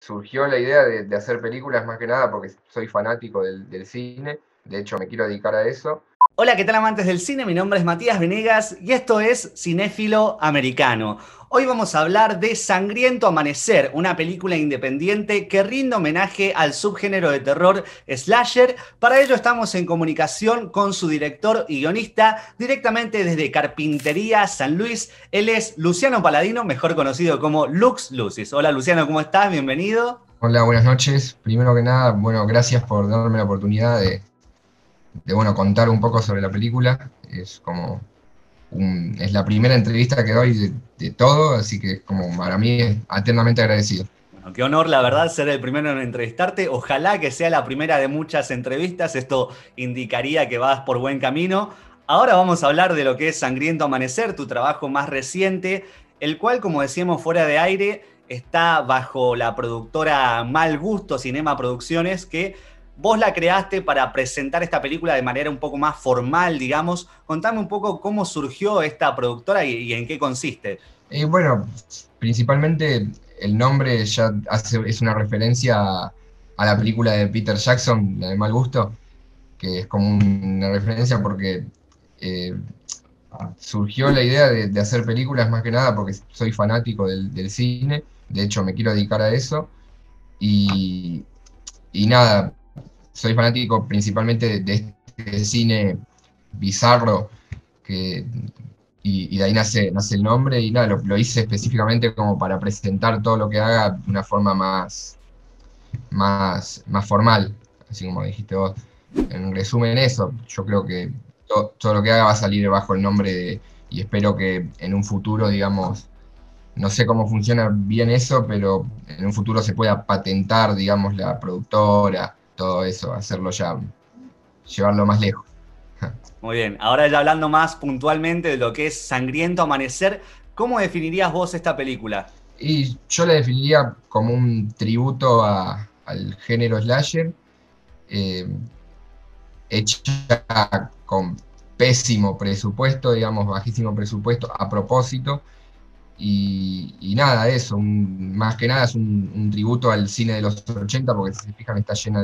Surgió la idea de hacer películas más que nada porque soy fanático del cine, de hecho me quiero dedicar a eso. Hola, ¿qué tal amantes del cine? Mi nombre es Matías Venegas y esto es Cinéfilo Americano. Hoy vamos a hablar de Sangriento Amanecer, una película independiente que rinde homenaje al subgénero de terror slasher. Para ello estamos en comunicación con su director y guionista directamente desde Carpintería San Luis. Él es Luciano Paladino, mejor conocido como Lux Lucis. Hola Luciano, ¿cómo estás? Bienvenido. Hola, buenas noches. Primero que nada, bueno, gracias por darme la oportunidad de contar un poco sobre la película. Es la primera entrevista que doy de todo, así que es como para mí es eternamente agradecido. Bueno, qué honor, la verdad, ser el primero en entrevistarte. Ojalá que sea la primera de muchas entrevistas. Esto indicaría que vas por buen camino. Ahora vamos a hablar de lo que es Sangriento Amanecer, tu trabajo más reciente, el cual, como decíamos fuera de aire, está bajo la productora Mal Gusto Cinema Producciones, que vos la creaste para presentar esta película de manera un poco más formal, digamos. Contame un poco cómo surgió esta productora y en qué consiste. Y bueno, principalmente el nombre es una referencia a la película de Peter Jackson, la de Mal Gusto, que es como una referencia porque eh, surgió la idea de hacer películas más que nada porque soy fanático del cine, de hecho me quiero dedicar a eso, y, y nada, soy fanático principalmente de este cine bizarro, que, y de ahí nace el nombre, y nada, lo hice específicamente como para presentar todo lo que haga de una forma más formal, así como dijiste vos. En resumen eso, yo creo que todo lo que haga va a salir bajo el nombre y espero que en un futuro, digamos, no sé cómo funciona bien eso, pero en un futuro se pueda patentar, digamos, la productora, todo eso, hacerlo ya, llevarlo más lejos. Muy bien, ahora ya hablando más puntualmente de lo que es Sangriento Amanecer, ¿cómo definirías vos esta película? Y yo la definiría como un tributo al género slasher, eh, hecha con pésimo presupuesto, digamos, bajísimo presupuesto a propósito. Y nada, eso, más que nada es un tributo al cine de los 80 porque si se fijan está llena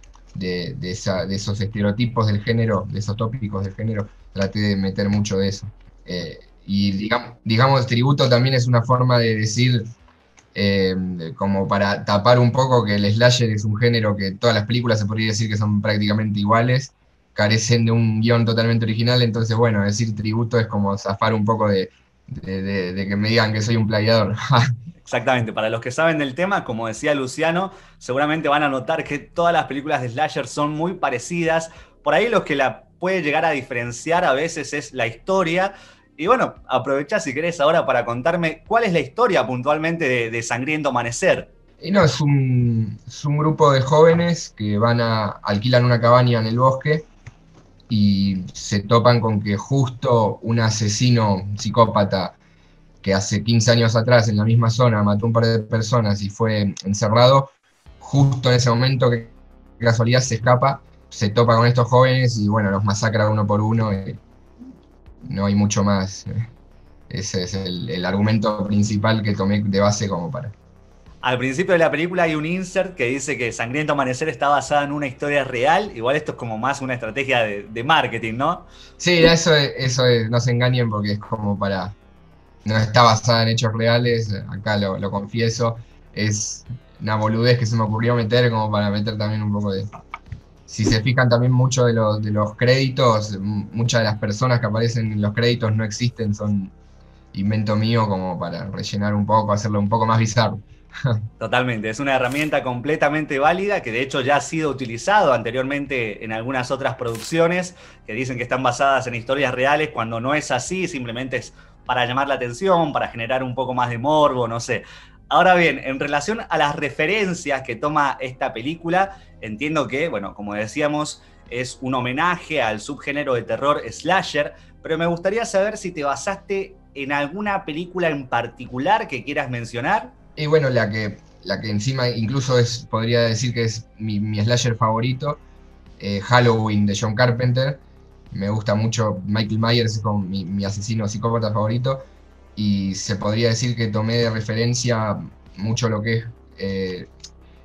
de esos estereotipos del género, de esos tópicos del género, traté de meter mucho de eso. Y digamos, tributo también es una forma de decir, eh, como para tapar un poco que el slasher es un género que todas las películas se podría decir que son prácticamente iguales, carecen de un guión totalmente original, entonces bueno, decir tributo es como zafar un poco de que me digan que soy un plagiador. Exactamente, para los que saben del tema, como decía Luciano, seguramente van a notar que todas las películas de slasher son muy parecidas. Por ahí lo que la puede llegar a diferenciar a veces es la historia. Y bueno, aprovecha si querés ahora para contarme cuál es la historia puntualmente de Sangriento Amanecer. Y no, es un grupo de jóvenes que alquilan una cabaña en el bosque y se topan con que justo un asesino, un psicópata, que hace 15 años atrás en la misma zona mató un par de personas y fue encerrado, justo en ese momento que casualidad se escapa, se topa con estos jóvenes y bueno, los masacra uno por uno, y no hay mucho más. Ese es el argumento principal que tomé de base como para... Al principio de la película hay un insert que dice que Sangriento Amanecer está basada en una historia real. Igual esto es como más una estrategia de marketing, ¿no? Sí, no se engañen porque es como para... No está basada en hechos reales, acá lo confieso, es una boludez que se me ocurrió meter como para meter también un poco de... Si se fijan también mucho de los créditos, muchas de las personas que aparecen en los créditos no existen, son invento mío como para rellenar un poco, hacerlo un poco más bizarro. Totalmente, es una herramienta completamente válida que de hecho ya ha sido utilizado anteriormente en algunas otras producciones que dicen que están basadas en historias reales cuando no es así, simplemente es para llamar la atención, para generar un poco más de morbo, no sé. Ahora bien, en relación a las referencias que toma esta película, entiendo que, bueno, como decíamos, es un homenaje al subgénero de terror slasher, pero me gustaría saber si te basaste en alguna película en particular que quieras mencionar. Y bueno, la que encima incluso podría decir que es mi slasher favorito, Halloween de John Carpenter. Me gusta mucho Michael Myers, es como mi asesino psicópata favorito. Y se podría decir que tomé de referencia mucho lo que es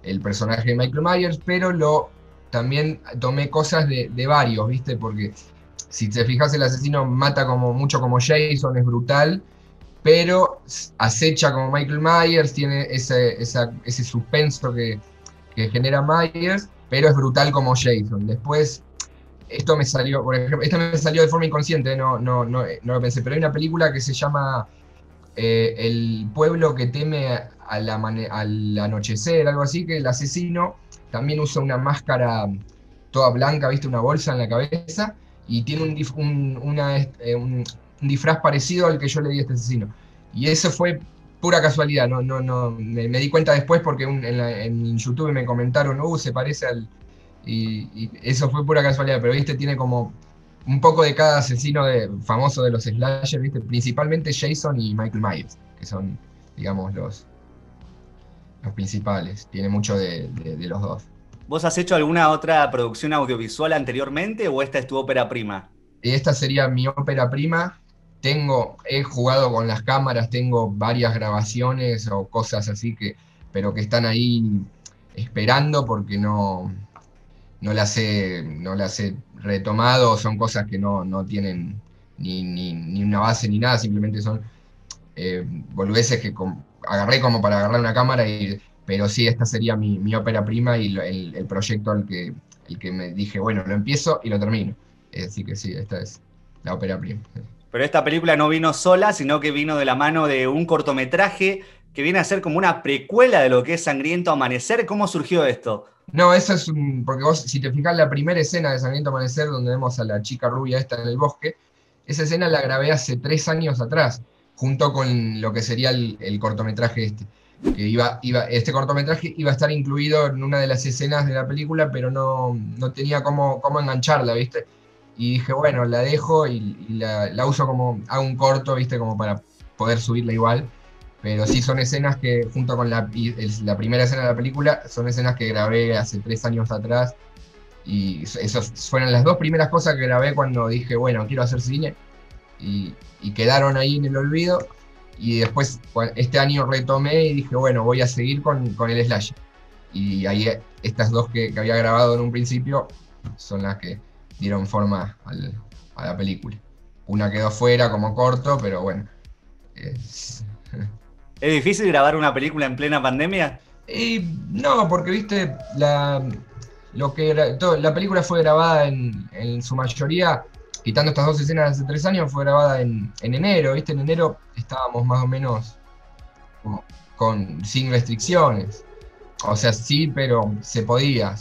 el personaje de Michael Myers, pero también tomé cosas de varios, ¿viste? Porque si te fijas, el asesino mata mucho como Jason, es brutal, pero acecha como Michael Myers, tiene ese suspenso que genera Myers, pero es brutal como Jason. Después, esto me salió, por ejemplo, esto me salió de forma inconsciente, no lo pensé, pero hay una película que se llama El pueblo que teme al anochecer, algo así, que el asesino también usa una máscara toda blanca, ¿viste? Una bolsa en la cabeza, y tiene un disfraz parecido al que yo le di a este asesino. Y eso fue pura casualidad, me di cuenta después porque en YouTube me comentaron, se parece al... Y eso fue pura casualidad, pero viste, tiene como un poco de cada asesino famoso de los slasher, viste, principalmente Jason y Michael Myers, que son, digamos, los principales. Tiene mucho de los dos. ¿Vos has hecho alguna otra producción audiovisual anteriormente o esta es tu ópera prima? Esta sería mi ópera prima. He jugado con las cámaras, tengo varias grabaciones o cosas así pero que están ahí esperando porque no las he retomado, son cosas que no tienen ni una base ni nada, simplemente son boludeces que agarré como para agarrar una cámara, pero sí, esta sería mi ópera prima y el proyecto el que me dije, bueno, lo empiezo y lo termino. Así que sí, esta es la ópera prima. Pero esta película no vino sola, sino que vino de la mano de un cortometraje que viene a ser como una precuela de lo que es Sangriento Amanecer. ¿Cómo surgió esto? No, eso es porque vos, si te fijás la primera escena de Sangriento Amanecer, donde vemos a la chica rubia esta en el bosque, esa escena la grabé hace 3 años atrás, junto con lo que sería el cortometraje este. Este cortometraje iba a estar incluido en una de las escenas de la película, pero no tenía cómo engancharla, ¿viste? Y dije, bueno, la dejo y la uso hago un corto, ¿viste? Como para poder subirla igual. Pero sí son escenas que, junto con la primera escena de la película, son escenas que grabé hace 3 años atrás. Y esas fueron las dos primeras cosas que grabé cuando dije, bueno, quiero hacer cine. Y quedaron ahí en el olvido. Y después, este año retomé y dije, bueno, voy a seguir con el slasher. Y ahí estas dos que había grabado en un principio son las que dieron forma a la película. Una quedó fuera como corto, pero bueno. Es, ¿Es difícil grabar una película en plena pandemia? Y no, porque viste, la película fue grabada en su mayoría, quitando estas dos escenas de hace 3 años, fue grabada en enero, viste, en enero estábamos más o menos sin restricciones. O sea, sí, pero se podía.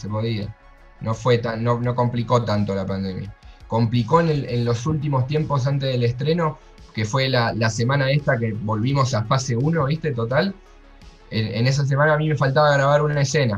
No complicó tanto la pandemia. Complicó en los últimos tiempos antes del estreno, que fue la semana esta que volvimos a fase 1, ¿viste? Total. En esa semana a mí me faltaba grabar una escena,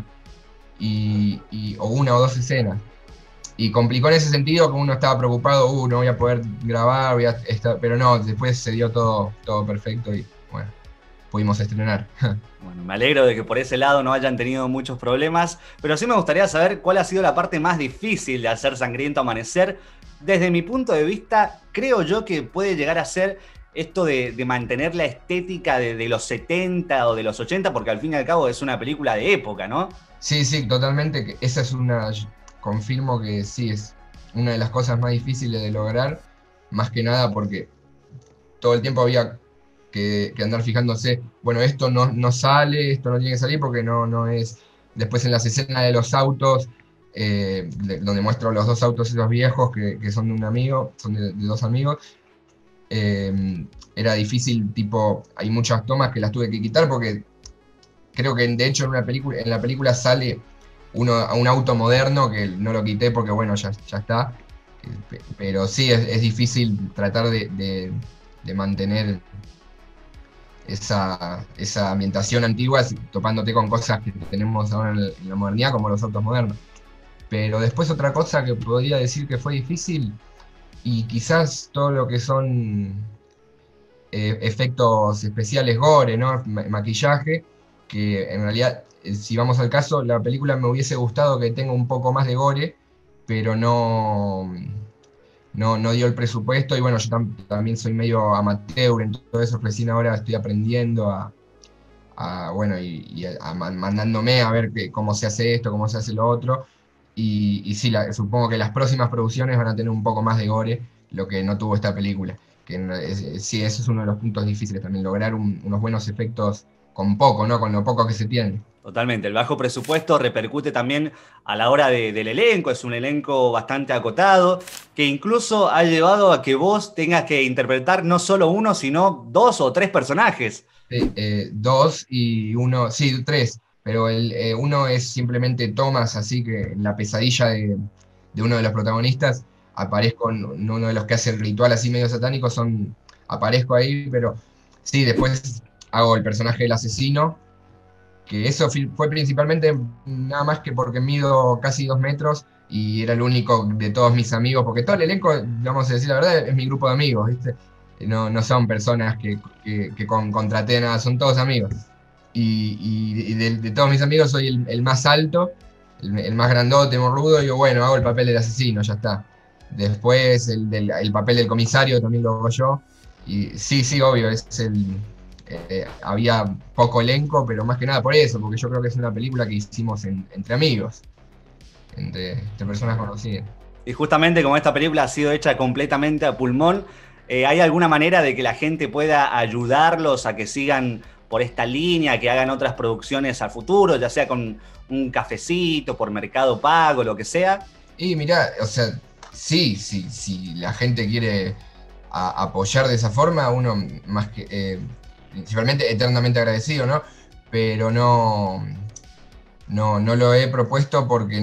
o una o dos escenas. Y complicó en ese sentido, que uno estaba preocupado, no voy a poder grabar, pero no, después se dio todo perfecto y bueno, pudimos estrenar. Bueno, me alegro de que por ese lado no hayan tenido muchos problemas, pero sí me gustaría saber cuál ha sido la parte más difícil de hacer Sangriento Amanecer. Desde mi punto de vista, creo yo que puede llegar a ser esto de mantener la estética de los 70 o de los 80, porque al fin y al cabo es una película de época, ¿no? Sí, totalmente. Esa es confirmo que sí, es una de las cosas más difíciles de lograr, más que nada porque todo el tiempo había que andar fijándose, bueno, esto no sale, esto no tiene que salir porque no es. Después en las escenas de los autos, donde muestro los dos autos esos viejos que son de un amigo, son de dos amigos, era difícil, hay muchas tomas que las tuve que quitar porque creo que de hecho en la película sale un auto moderno que no lo quité porque bueno, ya está. Pero sí, es difícil tratar de mantener esa ambientación antigua, topándote con cosas que tenemos ahora en la modernidad, como los autos modernos. Pero después otra cosa que podría decir que fue difícil, y quizás todo lo que son efectos especiales gore, ¿no? Maquillaje, que en realidad, si vamos al caso, la película me hubiese gustado que tenga un poco más de gore, pero no dio el presupuesto, y bueno, yo también soy medio amateur en todo eso, recién ahora estoy aprendiendo a bueno, mandándome a ver cómo se hace esto, cómo se hace lo otro. Y sí, supongo que las próximas producciones van a tener un poco más de gore, lo que no tuvo esta película. Sí, ese es uno de los puntos difíciles también, lograr unos buenos efectos con poco, ¿no? Con lo poco que se tiene. Totalmente, el bajo presupuesto repercute también a la hora del elenco, es un elenco bastante acotado, que incluso ha llevado a que vos tengas que interpretar no solo uno, sino dos o tres personajes. Sí, dos y uno, sí, tres, pero uno es simplemente Thomas, así que en la pesadilla de uno de los protagonistas aparezco en uno de los que hace el ritual así medio satánico, aparezco ahí, pero sí, después hago el personaje del asesino, que eso fue principalmente nada más que porque mido casi 2 metros y era el único de todos mis amigos, porque todo el elenco, vamos a decir la verdad, es mi grupo de amigos, ¿viste? No son personas que contraté nada, son todos amigos. Y de todos mis amigos soy el más alto, el más grandote, morrudo, y digo, bueno, hago el papel del asesino, ya está. Después el papel del comisario también lo hago yo. Y sí, sí, obvio, había poco elenco, pero más que nada por eso, porque yo creo que es una película que hicimos entre amigos, entre personas conocidas. Y justamente como esta película ha sido hecha completamente a pulmón, ¿hay alguna manera de que la gente pueda ayudarlos a que sigan por esta línea, que hagan otras producciones al futuro, ya sea con un cafecito, por Mercado Pago, lo que sea? Y mirá, o sea, sí, sí, si la gente quiere apoyar de esa forma, uno más que, principalmente eternamente agradecido, ¿no? Pero no lo he propuesto porque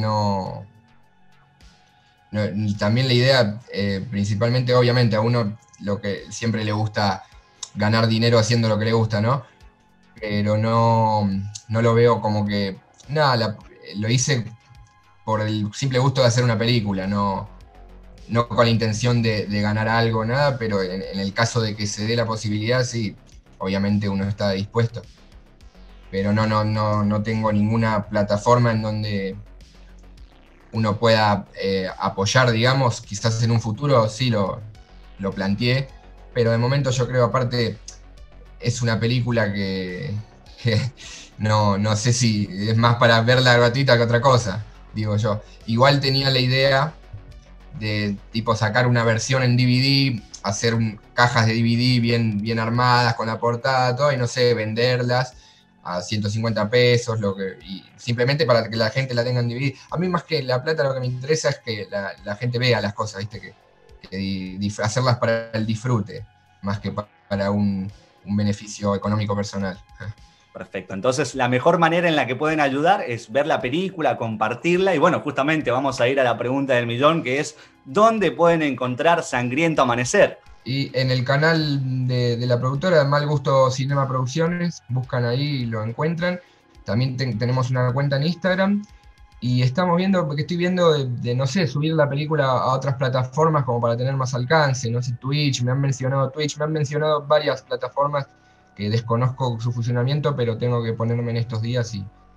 también la idea, principalmente, obviamente, a uno lo que siempre le gusta ganar dinero haciendo lo que le gusta, ¿no? Pero no lo veo como que, nada, lo hice por el simple gusto de hacer una película, no con la intención de ganar algo, nada, pero en el caso de que se dé la posibilidad, sí, obviamente uno está dispuesto. Pero no tengo ninguna plataforma en donde uno pueda apoyar, digamos, quizás en un futuro sí lo planteé, pero de momento yo creo, aparte, es una película que no sé si es más para verla gratuita que otra cosa, digo yo. Igual tenía la idea de tipo sacar una versión en DVD, hacer cajas de DVD bien armadas con la portada, todo, y no sé, venderlas a 150 pesos, y simplemente para que la gente la tenga en DVD. A mí más que la plata lo que me interesa es que la gente vea las cosas, ¿viste? Hacerlas para el disfrute, más que para un beneficio económico personal. Perfecto, entonces la mejor manera en la que pueden ayudar es ver la película, compartirla y bueno, justamente vamos a ir a la pregunta del millón, que es ¿dónde pueden encontrar Sangriento Amanecer? Y en el canal de la productora, Mal Gusto Cinema Producciones, buscan ahí y lo encuentran. También tenemos una cuenta en Instagram y estamos viendo, porque estoy viendo no sé, subir la película a otras plataformas como para tener más alcance, no sé, Twitch, me han mencionado varias plataformas que desconozco su funcionamiento, pero tengo que ponerme en estos días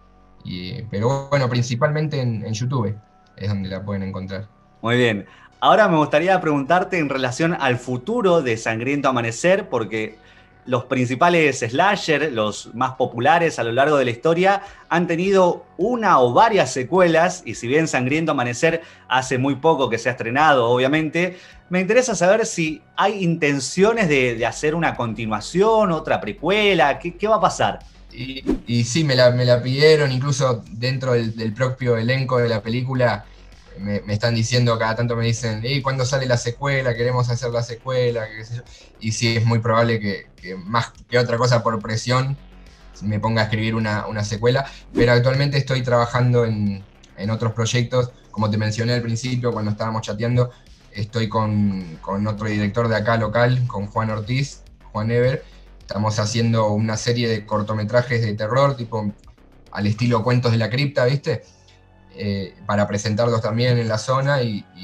pero bueno, principalmente en YouTube es donde la pueden encontrar. Muy bien. Ahora me gustaría preguntarte en relación al futuro de Sangriento Amanecer, porque los principales slasher, los más populares a lo largo de la historia, han tenido una o varias secuelas, y si bien Sangriento Amanecer hace muy poco que se ha estrenado, obviamente, me interesa saber si hay intenciones de hacer una continuación, otra precuela, ¿qué va a pasar? Y sí, me la pidieron, incluso dentro del propio elenco de la película, me están diciendo, cada tanto me dicen, ¿cuándo sale la secuela? Queremos hacer la secuela, qué sé yo. Y sí, es muy probable que más que otra cosa por presión me ponga a escribir una secuela, pero actualmente estoy trabajando en otros proyectos, como te mencioné al principio cuando estábamos chateando, estoy con otro director de acá local, con Juan Ortiz, Juan Ever. Estamos haciendo una serie de cortometrajes de terror, tipo al estilo Cuentos de la Cripta, ¿viste? Para presentarlos también en la zona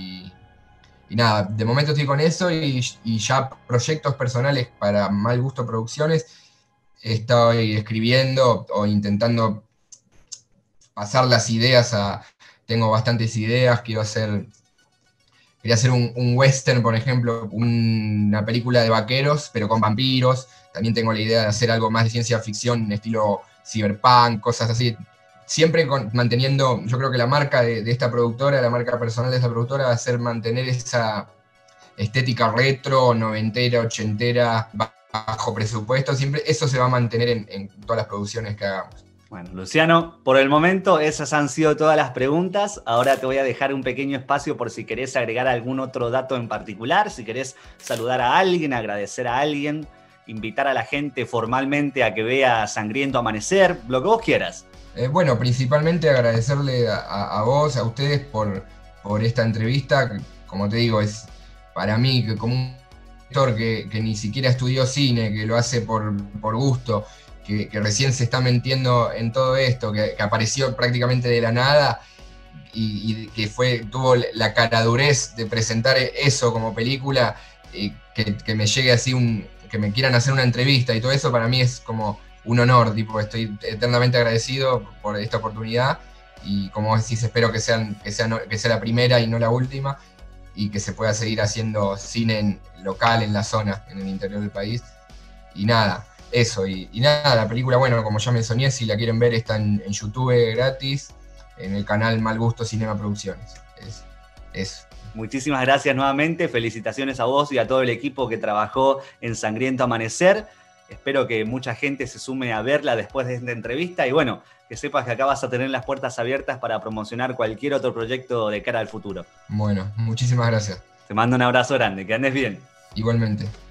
y nada, de momento estoy con eso y ya proyectos personales para Mal Gusto Producciones. Estoy escribiendo o intentando pasar las ideas tengo bastantes ideas, quiero hacer quería hacer un western, por ejemplo, una película de vaqueros, pero con vampiros. También tengo la idea de hacer algo más de ciencia ficción, estilo cyberpunk, cosas así. Siempre manteniendo, yo creo que la marca de esta productora, la marca personal de esta productora va a ser mantener esa estética retro, noventera, ochentera, bajo presupuesto. Siempre eso se va a mantener en todas las producciones que hagamos. Bueno, Luciano, por el momento esas han sido todas las preguntas. Ahora te voy a dejar un pequeño espacio por si querés agregar algún otro dato en particular, si querés saludar a alguien, agradecer a alguien, invitar a la gente formalmente a que vea Sangriento Amanecer, lo que vos quieras. Bueno, principalmente agradecerle a vos, a ustedes por esta entrevista, que, como te digo, es para mí que como un actor que ni siquiera estudió cine, que lo hace por gusto, que recién se está metiendo en todo esto, que apareció prácticamente de la nada y que tuvo la caradurez de presentar eso como película, que me llegue así, que me quieran hacer una entrevista y todo eso, para mí es como un honor, tipo, estoy eternamente agradecido por esta oportunidad y como vos decís, espero que sea la primera y no la última y que se pueda seguir haciendo cine local en la zona, en el interior del país. Y nada, eso, y nada, la película, bueno, como ya mencioné, si la quieren ver está en YouTube gratis, en el canal Mal Gusto Cinema Producciones. Eso. Muchísimas gracias nuevamente, felicitaciones a vos y a todo el equipo que trabajó en Sangriento Amanecer. Espero que mucha gente se sume a verla después de esta entrevista y bueno, que sepas que acá vas a tener las puertas abiertas para promocionar cualquier otro proyecto de cara al futuro. Bueno, muchísimas gracias. Te mando un abrazo grande, que andes bien. Igualmente.